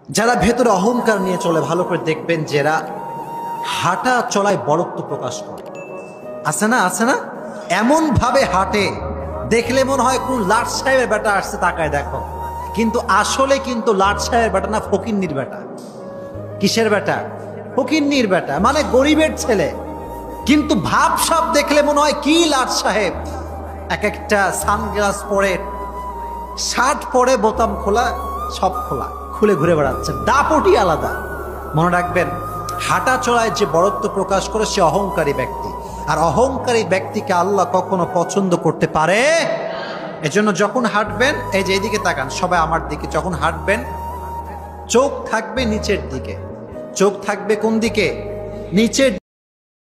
যারা ভেতরে অহংকার নিয়ে চলে ভালো করে দেখবেন, যারা হাঁটা চলায় বড়ত্ব প্রকাশ করে, আছে না আছে না, এমন ভাবে হাঁটে দেখলে মনে হয় কোন লাট সাহেবের বেটা আসছে, তাকায় দেখো, কিন্তু আসলে কিন্তু লাট সাহেবের বেটা না, ফকিন্নির বেটা। কিসের বেটা? ফকিন্নির বেটা, মানে গরিবের ছেলে। কিন্তু ভাব সাব দেখলে মনে হয় কি লাট সাহেব। এক একটা সানগ্লাস পরে, শার্ট পরে, বোতাম খোলা, সব খোলা, খুলে ঘুরে বেড়াচ্ছে, দাপটি আলাদা। মনে রাখবেন, হাঁটা চলায় যে বড়ত্ব প্রকাশ করে সে অহংকারী ব্যক্তি, আর অহংকারী ব্যক্তিকে আল্লাহ কখনো পছন্দ করতে পারে। এজন্য যখন হাঁটবেন, এই যে এইদিকে তাকান সবাই আমার দিকে, যখন হাঁটবেন চোখ থাকবে নিচের দিকে। চোখ থাকবে কোন দিকে? নিচের